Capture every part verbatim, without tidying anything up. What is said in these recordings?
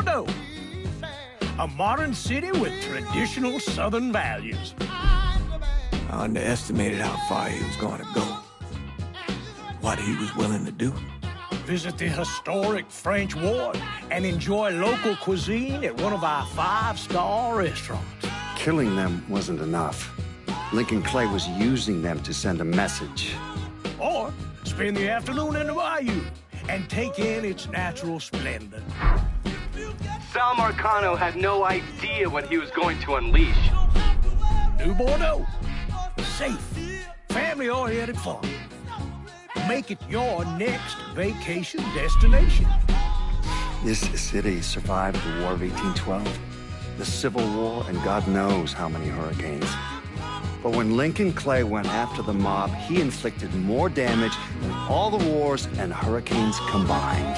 Bordeaux. A modern city with traditional Southern values. I underestimated how far he was going to go. What he was willing to do. Visit the historic French Ward and enjoy local cuisine at one of our five-star restaurants. Killing them wasn't enough. Lincoln Clay was using them to send a message. Or spend the afternoon in the bayou and take in its natural splendor. Sal Marcano had no idea what he was going to unleash. New Bordeaux. Safe, family-oriented fun. Make it your next vacation destination. This city survived the War of eighteen twelve, the Civil War, and God knows how many hurricanes. But when Lincoln Clay went after the mob, he inflicted more damage than all the wars and hurricanes combined.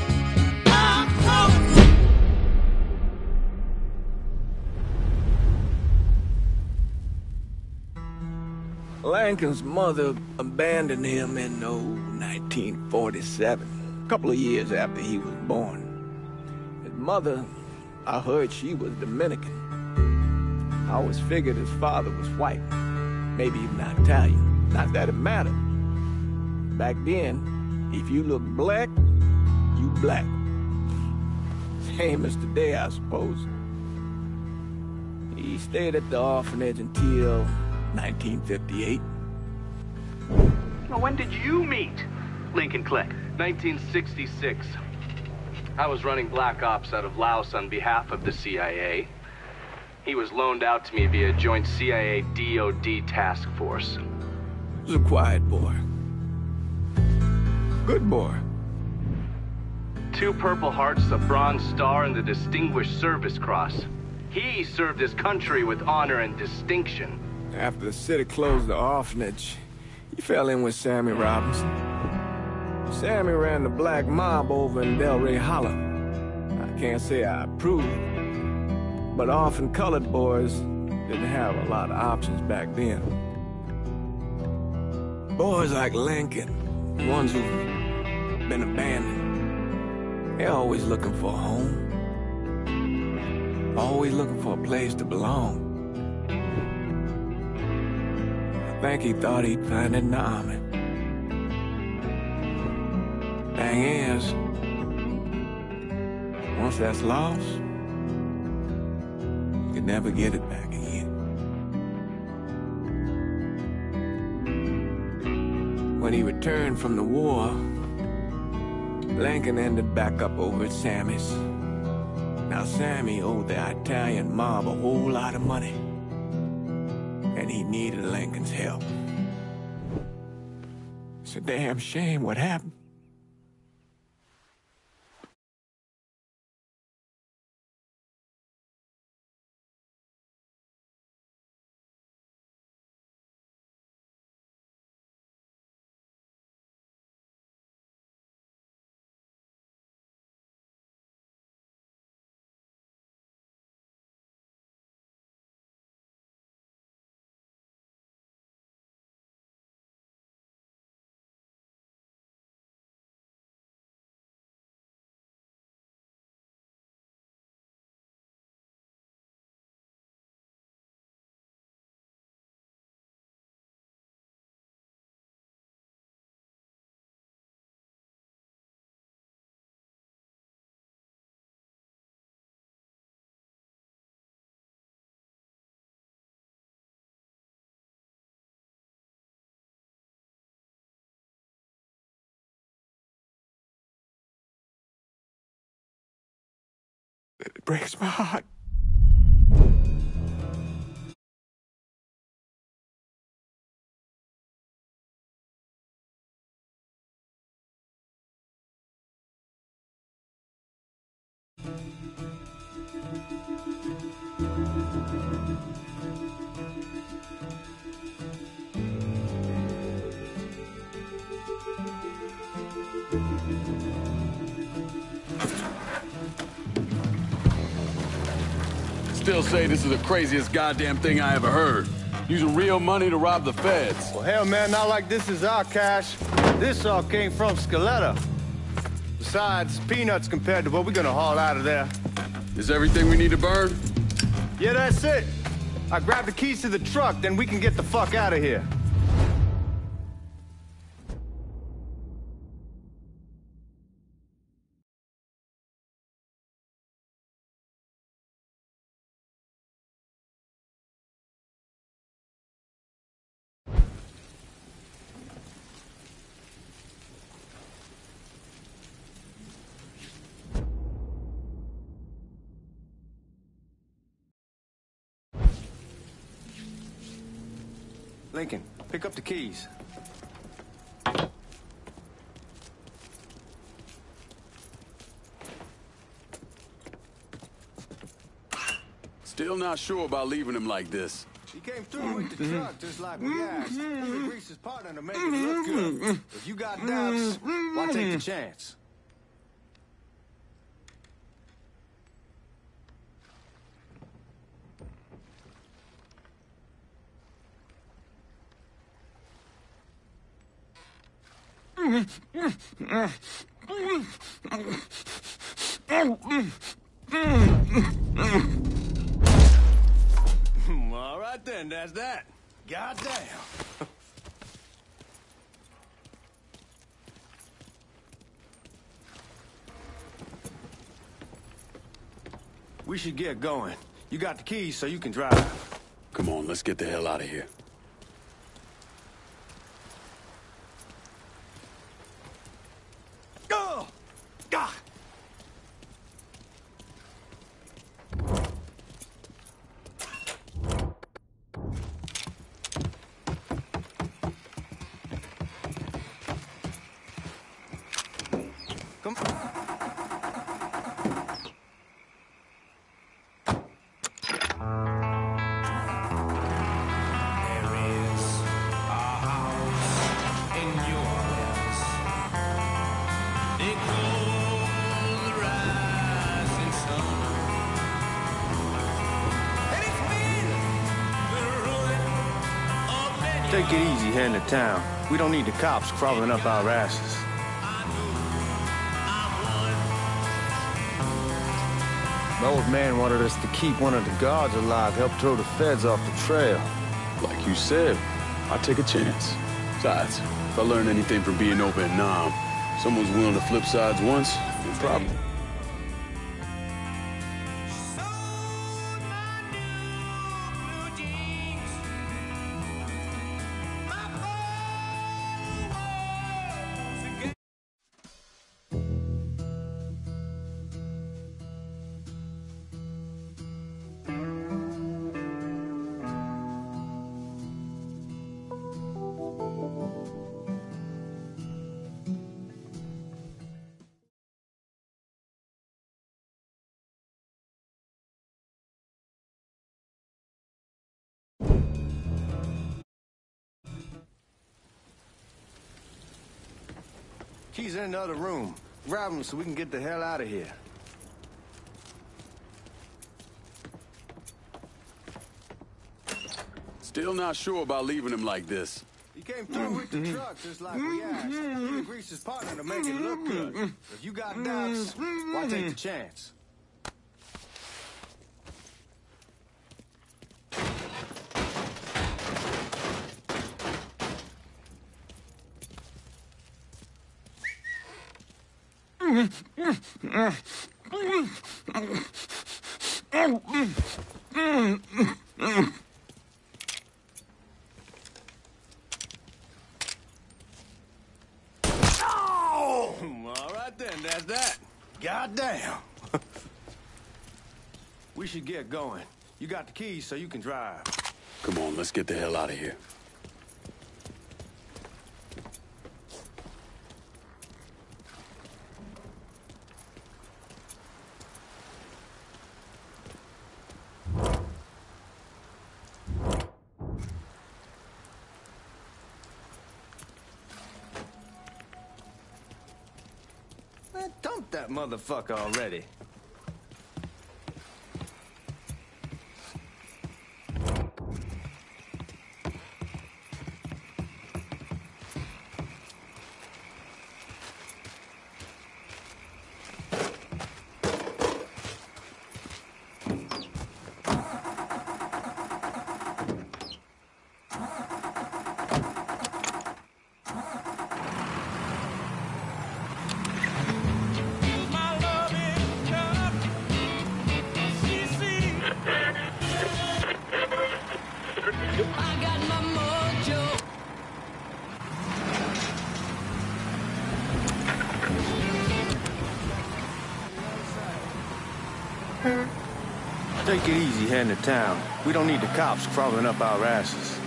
Lincoln's mother abandoned him in oh, nineteen forty-seven, a couple of years after he was born. His mother, I heard she was Dominican. I always figured his father was white, maybe even Italian. Not that it mattered. Back then, if you looked black, you black. Same as today, I suppose. He stayed at the orphanage until nineteen fifty-eight. Now, when did you meet Lincoln Clay? nineteen sixty-six. I was running Black Ops out of Laos on behalf of the C I A. He was loaned out to me via joint C I A D O D task force. He was a quiet boy. Good boy. Two Purple Hearts, a Bronze Star, and the Distinguished Service Cross. He served his country with honor and distinction. After the city closed the orphanage, he fell in with Sammy Robinson. Sammy ran the black mob over in Delray Hollow. I can't say I approved, but orphan colored boys didn't have a lot of options back then. Boys like Lincoln, ones who've been abandoned, they're always looking for a home. Always looking for a place to belong. I think he thought he'd find it in the army. Thing is, once that's lost, you can never get it back again. When he returned from the war, Lincoln ended back up over at Sammy's. Now Sammy owed the Italian mob a whole lot of money, and he needed Lincoln's help. It's a damn shame what happened. It breaks my heart. Still say this is the craziest goddamn thing I ever heard. Using real money to rob the feds. Well, hell, man, not like this is our cash. This all came from Scaletta. Besides, peanuts compared to what we're gonna haul out of there. Is everything we need to burn? Yeah, that's it. I grab the keys to the truck, then we can get the fuck out of here. Lincoln, pick up the keys. Still not sure about leaving him like this. He came through with the truck just like we asked. He greased his partner to make it look good. If you got doubts, why take the chance? All right then, that's that. Goddamn. We should get going. You got the keys so you can drive. Come on, let's get the hell out of here. Go! Gah! Come on. Take it easy heading to town. We don't need the cops crawling up our asses. The old man wanted us to keep one of the guards alive, help throw the feds off the trail. Like you said, I take a chance. Besides, if I learn anything from being over in Nam, someone's willing to flip sides once, no problem. Keys in the other room. Grab them so we can get the hell out of here. Still not sure about leaving him like this. He came through with the truck just like we asked. He greased his partner to make it look good. If you got doubts, why take the chance? Oh! All right then, that's that. Goddamn. We should get going. You got the keys so you can drive. Come on, let's get the hell out of here. Man, dump that motherfucker already. Take it easy heading to town. We don't need the cops crawling up our asses.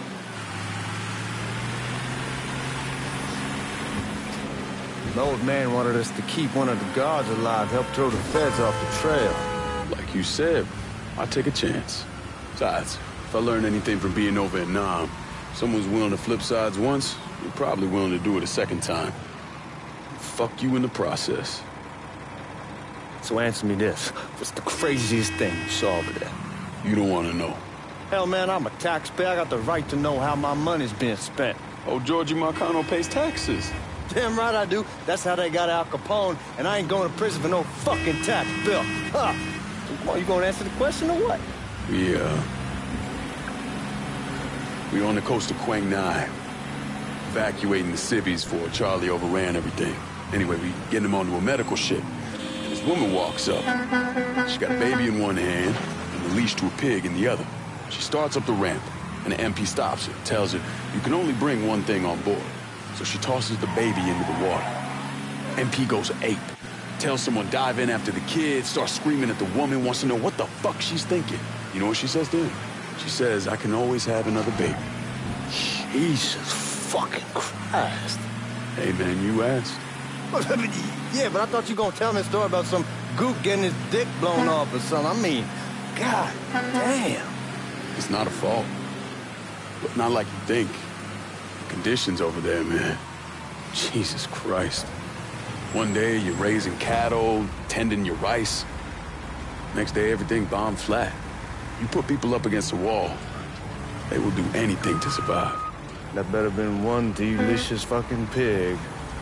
The old man wanted us to keep one of the guards alive, help throw the feds off the trail. Like you said, I take a chance. Besides, if I learn anything from being over in Nam, someone's willing to flip sides once, you're probably willing to do it a second time. Fuck you in the process. So answer me this. What's the craziest thing you saw over there? You don't want to know. Hell, man, I'm a taxpayer. I got the right to know how my money's being spent. Oh, Georgie Marcano pays taxes. Damn right I do. That's how they got Al Capone, and I ain't going to prison for no fucking tax bill. Huh. So come on, you gonna answer the question or what? We, uh... we on the coast of Quang Ngai. Evacuating the civvies for Charlie overran everything. Anyway, we getting him onto a medical ship. This woman walks up. She got a baby in one hand and a leash to a pig in the other. She starts up the ramp, and the M P stops her, tells her, you can only bring one thing on board. So she tosses the baby into the water. M P goes ape. Tells someone dive in after the kid, starts screaming at the woman, wants to know what the fuck she's thinking. You know what she says to him? She says, I can always have another baby. Jesus fucking Christ. Hey, man, you asked. Yeah, but I thought you were gonna tell me a story about some gook getting his dick blown off or something. I mean, God damn. It's not a fault. But not like you think. Conditions over there, man. Jesus Christ. One day you're raising cattle, tending your rice. Next day everything bombed flat. You put people up against a wall, they will do anything to survive. That better been one delicious fucking pig.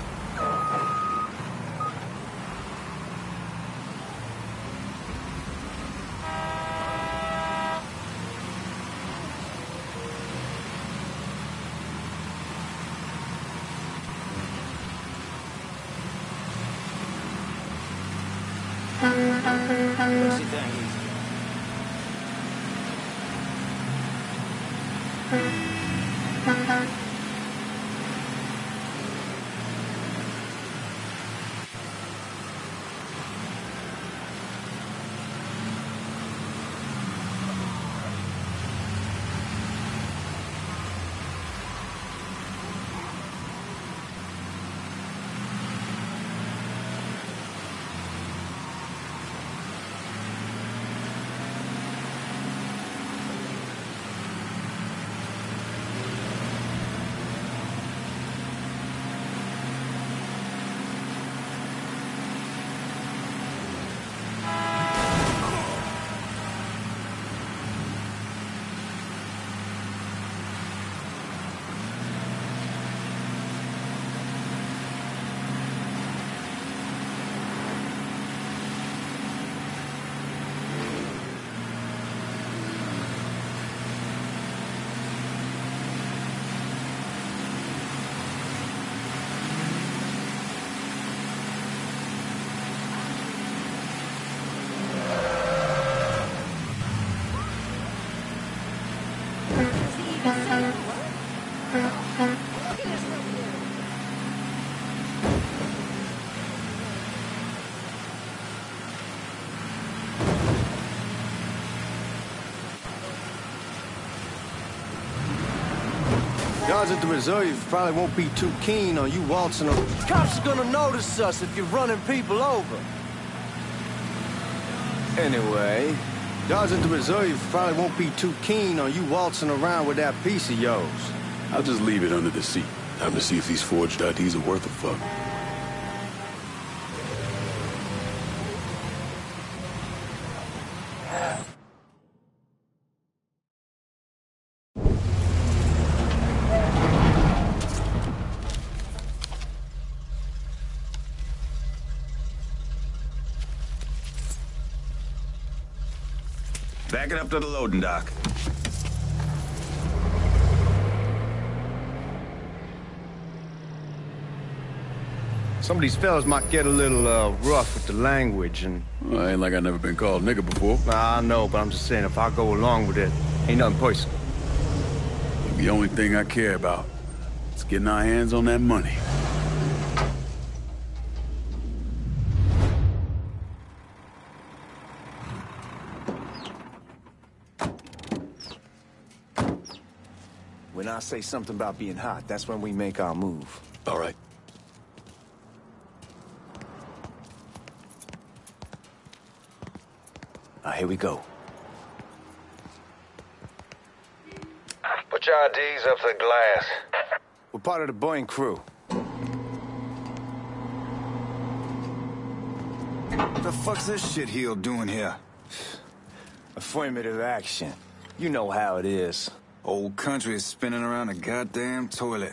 Guards at the reserve probably won't be too keen on you waltzing them. Cops are gonna notice us if you're running people over. Anyway, guards at the reserve probably won't be too keen on you waltzing around with that piece of yours. I'll just leave it under the seat. Time to see if these forged I Ds are worth a fuck. Back it up to the loading dock. Some of these fellas might get a little uh, rough with the language, and... Well, ain't like I never been called nigga before. Nah, I know, but I'm just saying, if I go along with it, ain't nothing personal. The only thing I care about is getting our hands on that money. When I say something about being hot, that's when we make our move. All right. All right, here we go. Put your I Ds up to the glass. We're part of the Boeing crew. What the fuck's this shitheel doing here? Affirmative action. You know how it is. Old country is spinning around a goddamn toilet.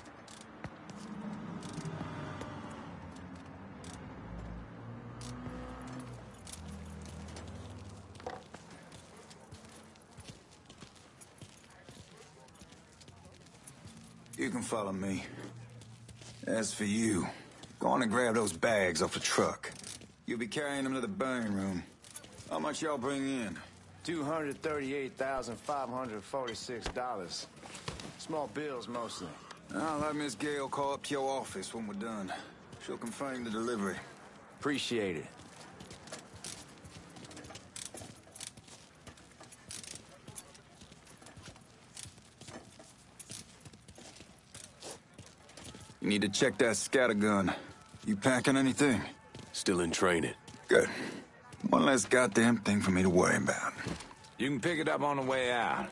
You can follow me. As for you, go on and grab those bags off the truck. You'll be carrying them to the burn room. How much y'all bring in? two hundred thirty-eight thousand five hundred forty-six dollars. Small bills, mostly. I'll let Miss Gale call up to your office when we're done. She'll confirm the delivery. Appreciate it. You need to check that scattergun. You packing anything? Still in training. Good. One less goddamn thing for me to worry about. You can pick it up on the way out.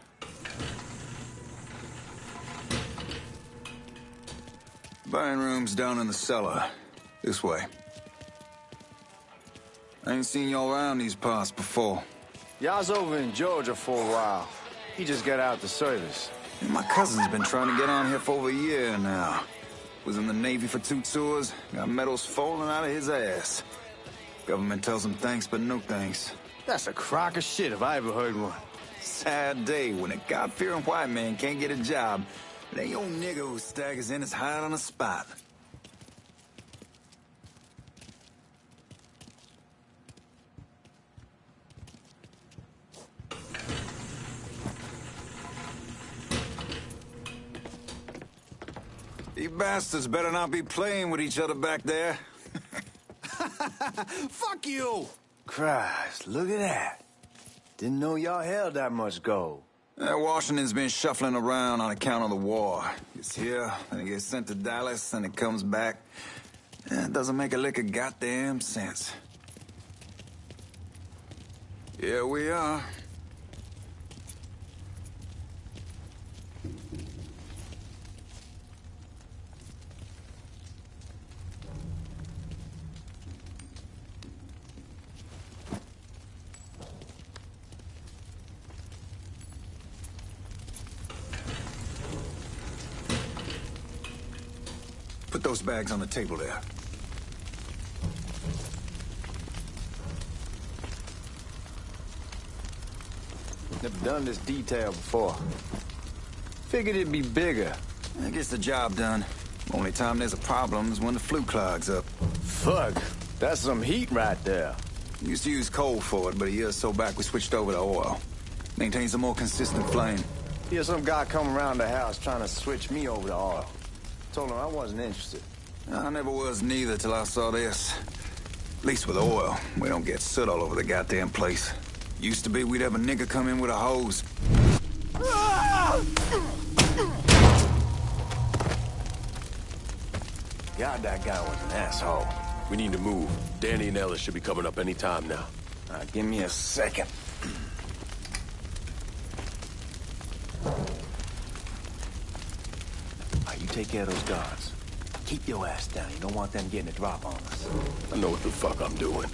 Burn room's down in the cellar. This way. I ain't seen y'all around these parts before. Y'all's over in Georgia for a while. He just got out the service. My cousin's been trying to get on here for over a year now. Was in the Navy for two tours, got medals falling out of his ass. Government tells him thanks, but no thanks. That's a crock of shit if I ever heard one. Sad day when a God-fearing white man can't get a job. And they old nigga who staggers in is hired on the spot. You bastards better not be playing with each other back there. Fuck you! Christ, look at that. Didn't know y'all held that much gold. Uh, Washington's been shuffling around on account of the war. It's here, then it gets sent to Dallas, and it comes back. Eh, It doesn't make a lick of goddamn sense. Here we are. Put those bags on the table there. Never done this detail before. Figured it'd be bigger. That gets the job done. Only time there's a problem is when the flue clogs up. Fuck, that's some heat right there. Used to use coal for it, but a year or so back we switched over to oil. Maintains a more consistent flame. Here's some guy come around the house trying to switch me over to oil. Told him I wasn't interested. I never was neither till I saw this. At least with oil, we don't get soot all over the goddamn place. Used to be we'd have a nigga come in with a hose. God, that guy was an asshole. We need to move. Danny and Ellis should be coming up any time now. Uh, give me a second. You take care of those guards. Keep your ass down. You don't want them getting a drop on us. I know what the fuck I'm doing.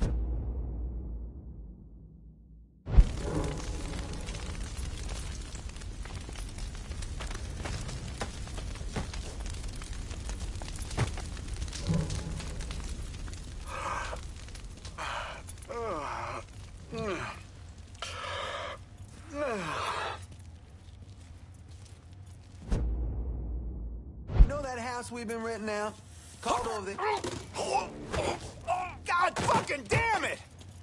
We've been renting out. Called over there. God fucking damn it!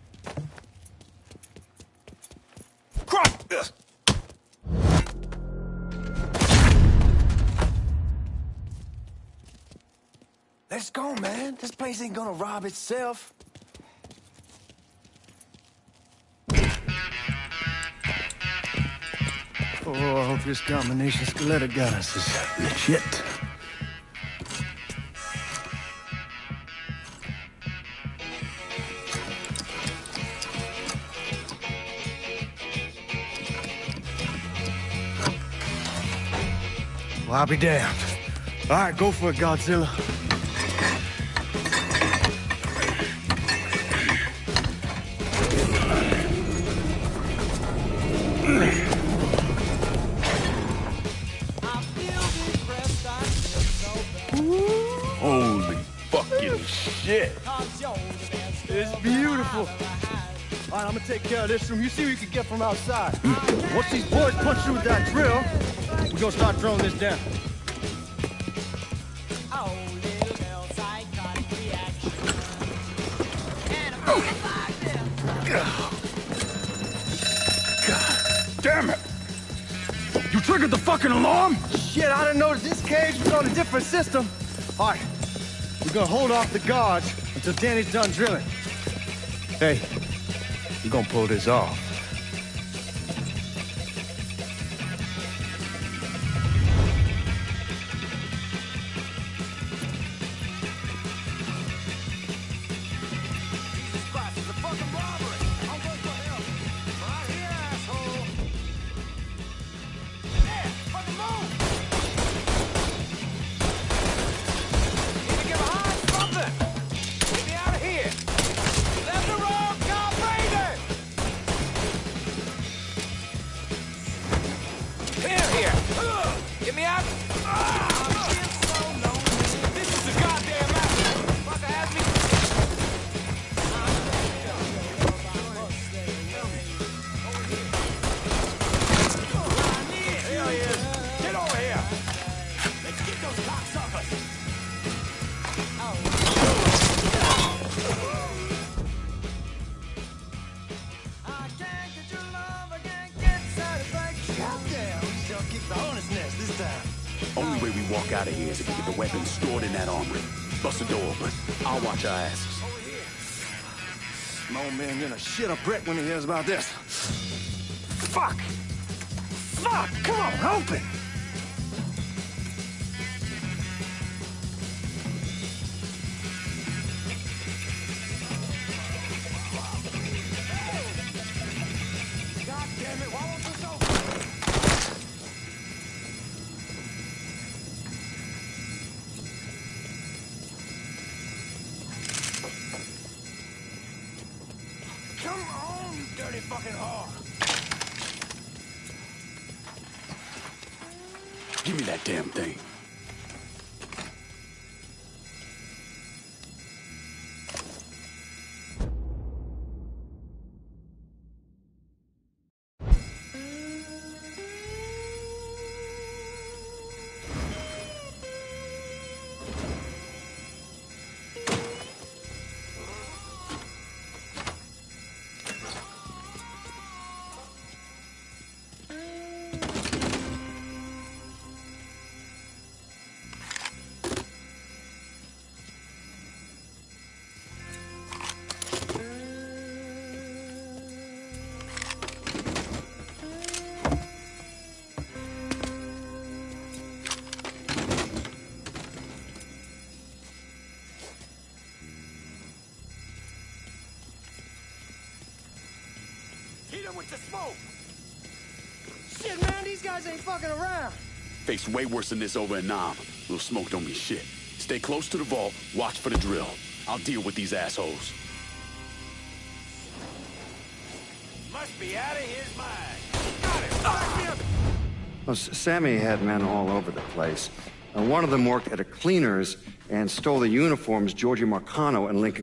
Crap! Let's go, man. This place ain't gonna rob itself. Oh, Oh, I hope this combination Scaletta got us is legit. Well, I'll be damned. All right, go for it, Godzilla. Holy fucking shit. It's beautiful. All right, I'm gonna take care of this room. You see what you can get from outside. Once these boys punch through with that drill, we're gonna start throwing this down. Damn it! You triggered the fucking alarm? Shit, I didn't notice this cage was on a different system. All right, we're gonna hold off the guards until Danny's done drilling. Hey, we're gonna pull this off. Only way we walk out of here is if we get the weapons stored in that armory. Bust the door, but I'll watch our asses. My old man gonna shit a brick when he hears about this. Fuck! Fuck! Come on, open! God damn it, why won't this open? Come on, you dirty fucking whore! Give me that damn thing. Hit him with the smoke! Shit, man, these guys ain't fucking around. Faced way worse than this over in Nam. Little smoke don't mean shit. Stay close to the vault, watch for the drill. I'll deal with these assholes. Must be out of his mind. Got it! Back me up! Well, Sammy had men all over the place. Uh, one of them worked at a cleaner's and stole the uniforms Georgie Marcano and Lincoln